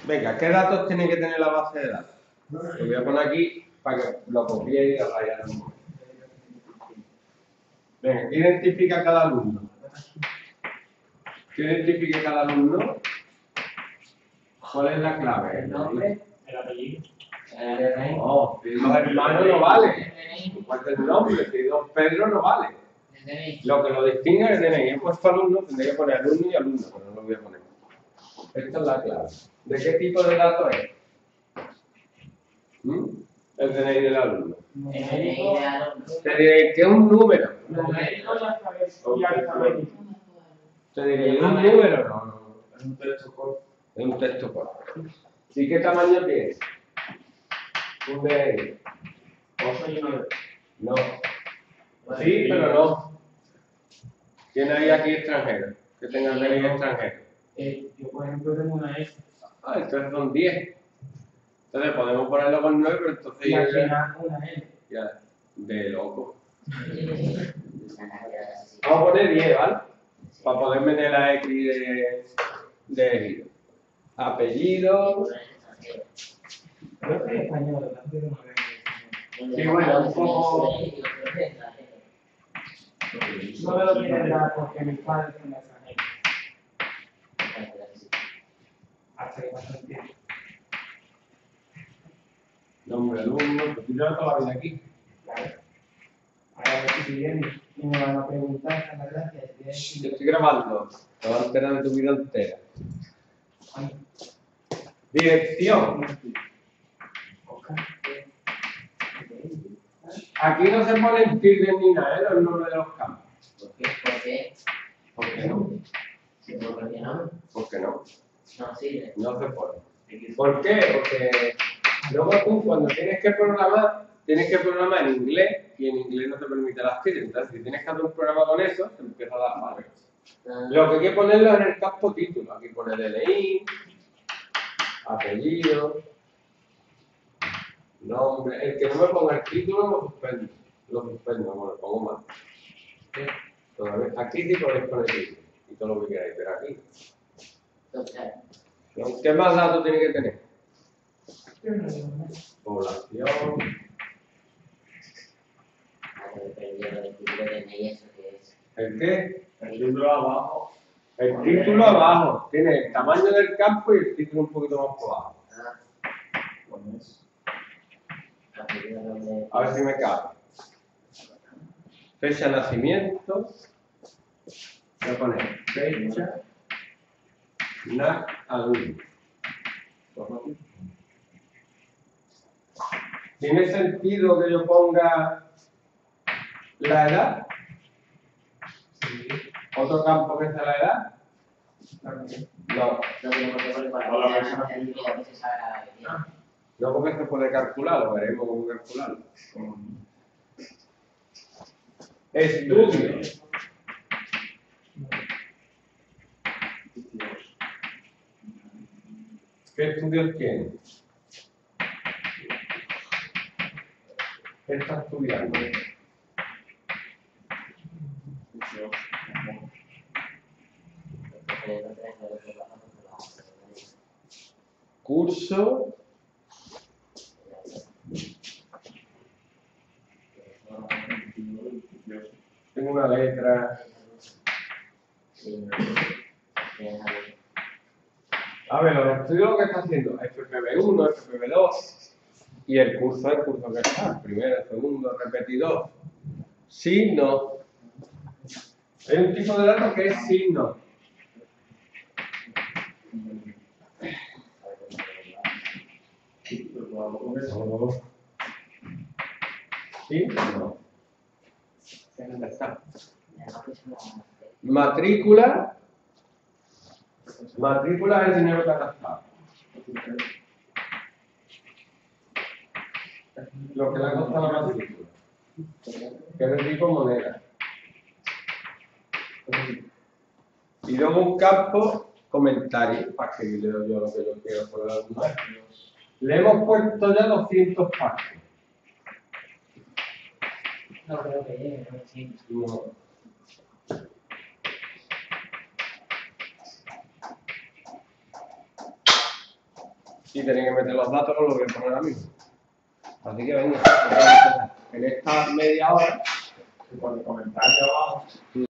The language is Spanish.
Venga, ¿qué datos tiene que tener la base de datos? Lo voy a poner aquí para que lo copiéis y lo vayáis. Venga, ¿qué identifica cada alumno? ¿Qué identifica cada alumno? ¿Cuál es la clave? El nombre, el apellido. No, si dos hermanos no vale. Falta el nombre, si dos Pedro no vale. Lo que lo distingue es el DNI. He puesto alumno, tendría que poner alumno y alumno, pero no lo voy a poner. Esta es la clave. ¿De qué tipo de datos es? El DNI del alumno. Te diré que es un número. Te diré, ¿es un número? No. Es un texto corto. Es un texto corto. ¿Y qué tamaño tiene? Un DNI. 8 y 9. No. Sí, pero no. ¿Quién hay aquí extranjero? Que tenga el DNI extranjero. Yo, por ejemplo, tengo una S. Ah, entonces son 10. Entonces podemos ponerlo con 9, pero entonces Y al final una L. ya, de loco. Vamos a poner 10, ¿vale? Para poder meter la X de giro. Apellido. Yo soy español, antes de Sí, bueno, un poco. no me lo quieren dar porque mis padres son extranjeros. Hasta que pasa el tiempo. Nombre alumno, pues yo toda la vida aquí. Claro. Ahora si vienen y me van a preguntar, la verdad que Yo estoy grabando. Te vas a enterar de tu vida entera. Dirección. Aquí no se ponen tildes ni nada, los nombres de los campos. ¿Por qué? ¿Por qué no? ¿Por qué no? ¿Por qué no? No sirve. No se pone. ¿Por qué? Porque luego tú cuando tienes que programar en inglés y en inglés no te permite las tildes. Entonces si tienes que hacer un programa con eso, te empieza a dar mal. Lo que hay que ponerlo es en el campo título. Aquí pone DNI, apellido, nombre. El que no me ponga el título lo suspendo. No lo pongo mal. Todavía, aquí sí podéis poner el título y todo lo que queráis, pero aquí. ¿Qué más datos tiene que tener? Población. ¿El qué? El título abajo. El título abajo. Tiene el tamaño del campo y el título un poquito más por abajo. A ver si me cabe. Fecha de nacimiento. Voy a poner fecha. Alumno. ¿Tiene sentido que yo ponga la edad? ¿Otro campo que sea la edad? No. No, porque se puede calcular, lo veremos cómo calcularlo. Estudio. ¿Qué estudios tiene? ¿Qué está estudiando? Curso. Tengo una letra. A ver, los estudios lo que está haciendo FPV1, FPV2 y el curso que está, primero, segundo, repetidor. Signo. Hay un tipo de datos que es signo. ¿Sí? No. ¿Dónde está? Matrícula. Matrícula es el dinero que ha gastado. Lo que le ha costado la matrícula. Que es de tipo moneda. Y luego un campo comentario para escribir yo lo que yo quiero sobre el alumno. Le hemos puesto ya 200 páginas. No creo que llegue, No. y tenéis que meter los datos, os lo voy a poner ahora mismo. Así que venga, vamos a empezar. En esta media hora, Y por el comentario abajo,